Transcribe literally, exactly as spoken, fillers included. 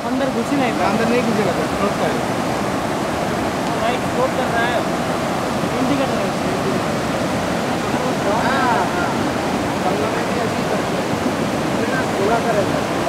अंदर घुसी नहीं था। अंदर नहीं घुसेगा सर, फ्लोट का है। लाइट फ्लोट कर रहा है, इंडिकेटर है उसमें। हाँ हाँ, बंगला में भी ऐसी करते हैं, थोड़ा सा रहता है।